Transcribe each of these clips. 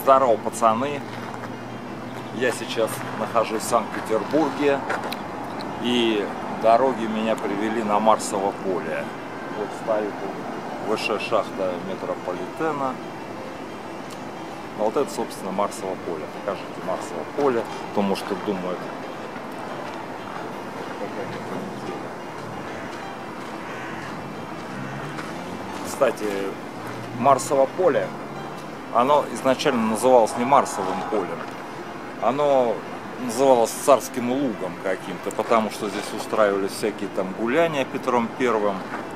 Здорово, пацаны! Я сейчас нахожусь в Санкт-Петербурге, и дороги меня привели на Марсово поле. Вот стоит высшая шахта метрополитена. Но вот это, собственно, Марсово поле. Покажите Марсово поле, потому что думают. Кстати, Марсово поле, оно изначально называлось не Марсовым полем, оно называлось Царским лугом каким-то, потому что здесь устраивались всякие там гуляния Петром Первым,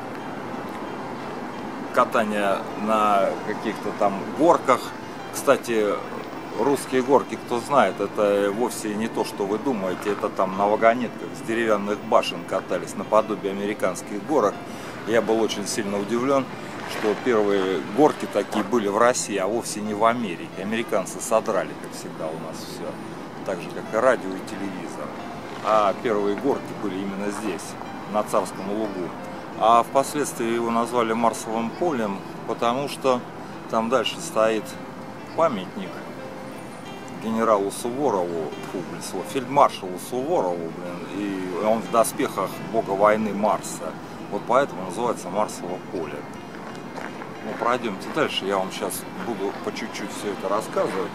катание на каких-то там горках. Кстати, русские горки, кто знает, это вовсе не то, что вы думаете, это там на вагонетках с деревянных башен катались, наподобие американских горок. Я был очень сильно удивлен, что первые горки такие были в России, а вовсе не в Америке. Американцы содрали, как всегда, у нас все, так же, как и радио и телевизор. А первые горки были именно здесь, на Царском лугу. А впоследствии его назвали Марсовым полем, потому что там дальше стоит памятник генералу Суворову, фельдмаршалу Суворову, и он в доспехах бога войны Марса. Вот поэтому называется Марсово поле. Ну, пройдемте дальше, я вам сейчас буду по чуть-чуть все это рассказывать.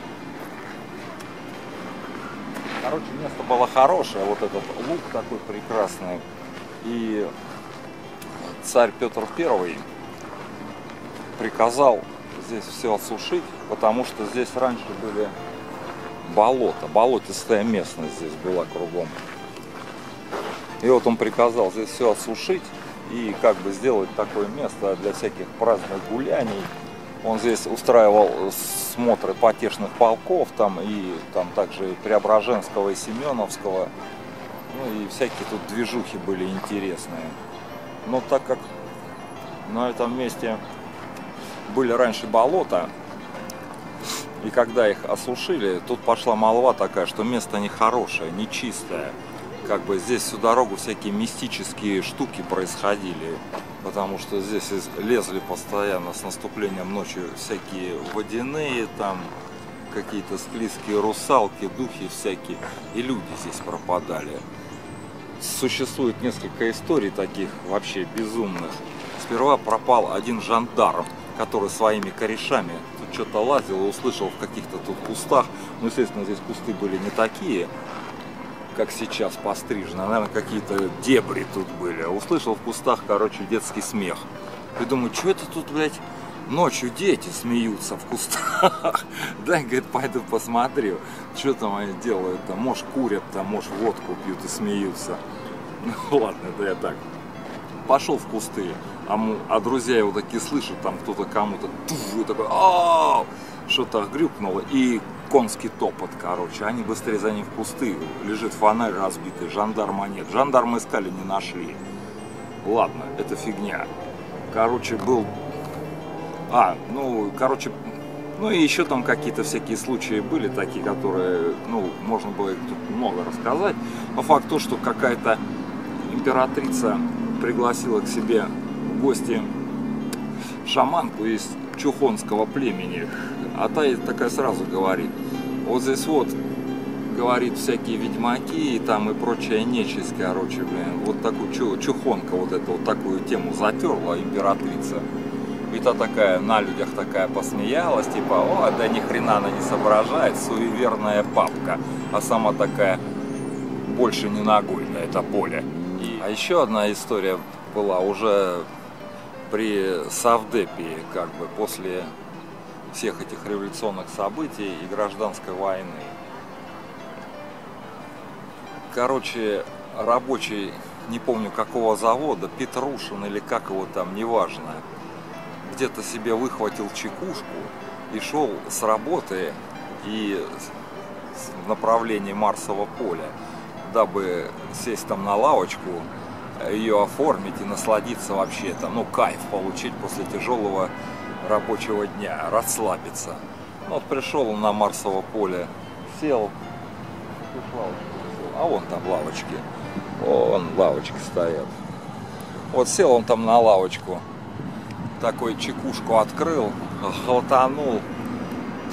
Короче, место было хорошее, вот этот луг такой прекрасный. И царь Петр I приказал здесь все осушить, потому что здесь раньше были болота, болотистая местность здесь была кругом. И вот он приказал здесь все осушить и как бы сделать такое место для всяких праздных гуляний. Он здесь устраивал смотры потешных полков, там и там также и Преображенского и Семеновского. Ну и всякие тут движухи были интересные. Но так как на этом месте были раньше болота, и когда их осушили, тут пошла молва такая, что место нехорошее, нечистое. Как бы здесь всю дорогу всякие мистические штуки происходили, потому что здесь лезли постоянно с наступлением ночи всякие водяные, там какие-то склизкие русалки, духи всякие, и люди здесь пропадали. Существует несколько историй таких вообще безумных. Сперва пропал один жандарм, который своими корешами тут что-то лазил и услышал в каких-то тут кустах, ну, естественно, здесь кусты были не такие, как сейчас пострижено, наверное, какие-то дебри тут были. Услышал в кустах, короче, детский смех. И думаю, что это тут, блядь, ночью дети смеются в кустах? Дай, говорит, пойду посмотрю, что там они делают. Там, может, курят, там, может, водку пьют и смеются. Ну, ладно, это я так. Пошел в кусты, а друзья его такие слышат, там кто-то кому-то, и такой, что-то грюкнуло, и конский топот, короче. Они быстрее за ним в кусты, лежит фонарь разбитый, жандарма нет. Жандарма искали, не нашли. Ладно, это фигня. Короче, был... ну и еще там какие-то всякие случаи были такие, которые, ну, можно было тут много рассказать. Но факт то, что какая-то императрица пригласила к себе в гости шаманку из чухонского племени. А та такая сразу говорит, вот здесь вот, говорит, всякие ведьмаки и там и прочая нечисть, короче, блин, вот такую чухонка вот эту вот такую тему затерла императрица. И та такая на людях такая посмеялась, типа, о, да ни хрена она не соображает, суеверная бабка. А сама такая, больше не ногой на это поле. А еще одна история была уже при Совдепе, как бы после всех этих революционных событий и гражданской войны. Короче, рабочий, не помню какого завода, Петрушин или как его там, неважно, где-то себе выхватил чекушку и шел с работы и в направлении Марсового поля, дабы сесть там на лавочку, ее оформить и насладиться вообще там, ну, кайф получить после тяжелого рабочего дня, расслабиться. Ну, вот пришел он на Марсово поле, сел, а вон там лавочки, вон лавочки стоят. Вот сел он там на лавочку, такой чекушку открыл, глотанул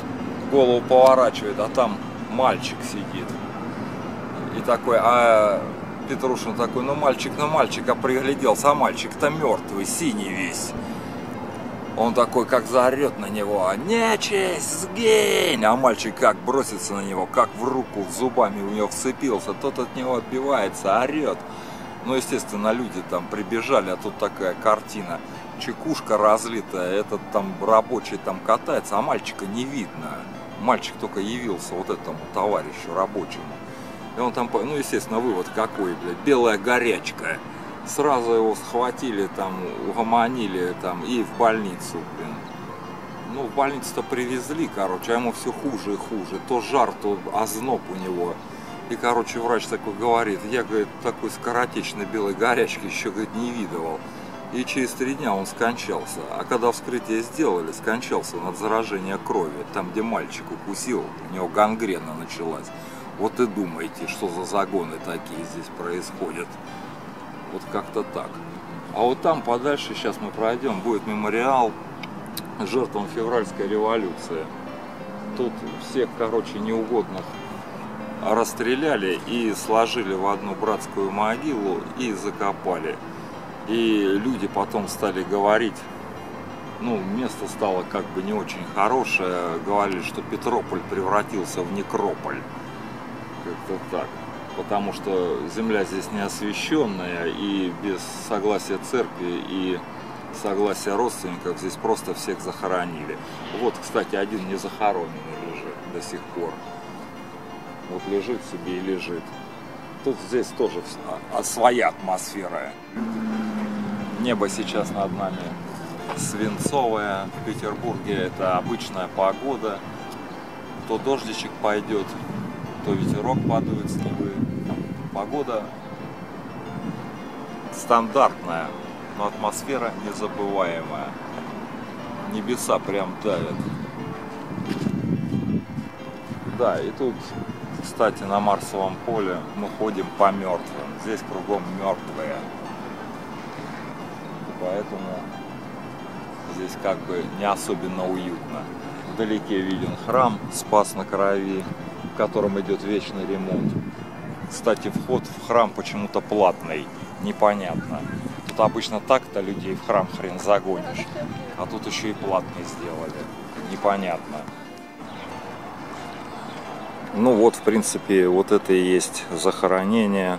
голову поворачивает, а там мальчик сидит. И такой, а Петрушин такой, ну мальчик, а пригляделся, а мальчик-то мертвый, синий весь. Он такой, как заорет на него, нечисть, сгинь! А мальчик как бросится на него, как в руку зубами у него вцепился, тот от него отбивается, орет. Ну, естественно, люди там прибежали, а тут такая картина. Чекушка разлитая, этот там рабочий там катается, а мальчика не видно. Мальчик только явился вот этому товарищу рабочему. И он там, ну, естественно, вывод какой, блядь, белая горячка. Сразу его схватили, там, угомонили, там, и в больницу, блин. Ну, в больницу-то привезли, короче, а ему все хуже и хуже. То жар, то озноб у него. И, короче, врач такой говорит, я, говорит, такой скоротечной белой горячки еще, говорит, не видывал. И через 3 дня он скончался. А когда вскрытие сделали, скончался от заражения крови. Там, где мальчик укусил, у него гангрена началась. Вот и думаете, что за загоны такие здесь происходят. Вот как-то так. А вот там подальше, сейчас мы пройдем, будет мемориал жертвам февральской революции. Тут всех, короче, неугодных расстреляли и сложили в одну братскую могилу и закопали. И люди потом стали говорить, ну, место стало как бы не очень хорошее, говорили, что Петрополь превратился в некрополь. Как-то так. Потому что земля здесь не освященная, и без согласия церкви и согласия родственников здесь просто всех захоронили. Вот, кстати, один не захороненный лежит до сих пор. Вот лежит себе и лежит. Тут здесь тоже своя атмосфера. Небо сейчас над нами свинцовое. В Петербурге это обычная погода. То дождичек пойдет, то ветерок подует с Невы. Погода стандартная, но атмосфера незабываемая. Небеса прям давят. Да, и тут, кстати, на Марсовом поле мы ходим по мертвым. Здесь кругом мертвые. Поэтому здесь как бы не особенно уютно. Вдалеке виден храм Спас на Крови, в котором идет вечный ремонт. Кстати, вход в храм почему-то платный, непонятно. Тут обычно так-то людей в храм хрен загонишь, а тут еще и платный сделали, непонятно. Ну вот, в принципе, вот это и есть захоронение.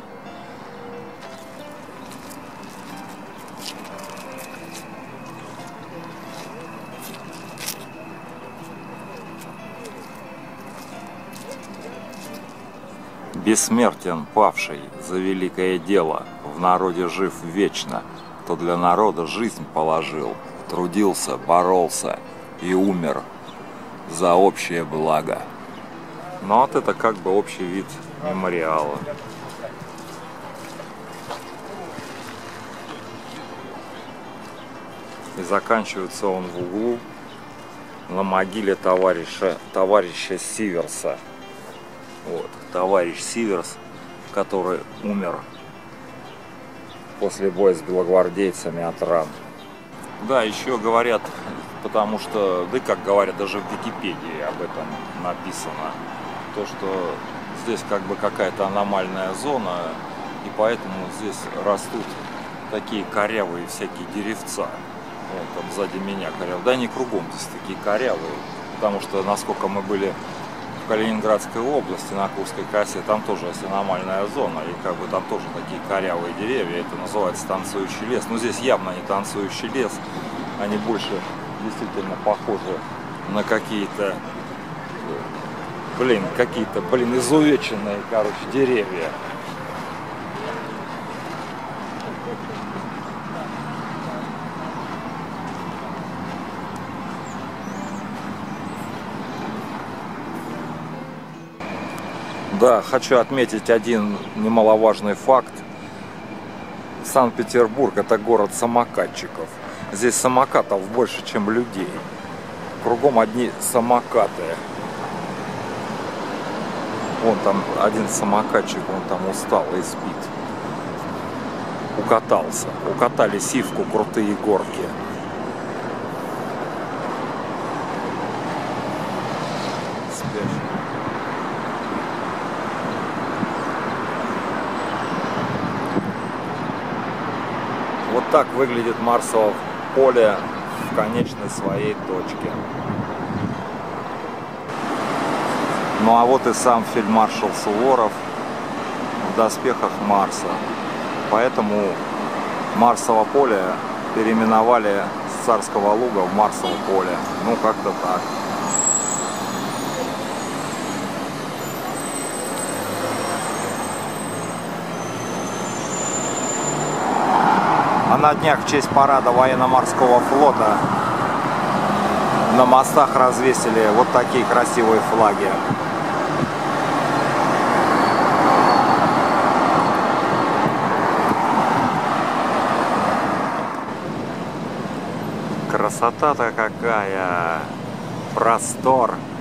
Бессмертен павший за великое дело, в народе жив вечно, кто для народа жизнь положил, трудился, боролся и умер за общее благо. Ну вот это как бы общий вид мемориала. И заканчивается он в углу на могиле товарища Сиверса. Вот, товарищ Сиверс, который умер после боя с белогвардейцами от ран. Да, еще говорят, потому что, да и как говорят, даже в Википедии об этом написано, то, что здесь как бы какая-то аномальная зона, и поэтому здесь растут такие корявые всякие деревца. Вот там сзади меня корявые. Да, не кругом здесь такие корявые, потому что, насколько мы были в Калининградской области, на Курской косе, там тоже есть аномальная зона, и как бы там тоже такие корявые деревья, это называется танцующий лес. Но здесь явно не танцующий лес, они больше действительно похожи на какие-то, изувеченные, короче, деревья. Да, хочу отметить один немаловажный факт. Санкт-Петербург — это город самокатчиков. Здесь самокатов больше, чем людей. Кругом одни самокаты. Вон там один самокатчик, он там устал и спит. Укатался. Укатали сивку, крутые горки. Так выглядит Марсово поле в конечной своей точке. Ну а вот и сам фельдмаршал Суворов в доспехах Марса. Поэтому Марсово поле переименовали с Царского Луга в Марсово поле. Ну как-то так. А на днях в честь парада военно-морского флота на мостах развесили вот такие красивые флаги. Красота-то какая! Простор!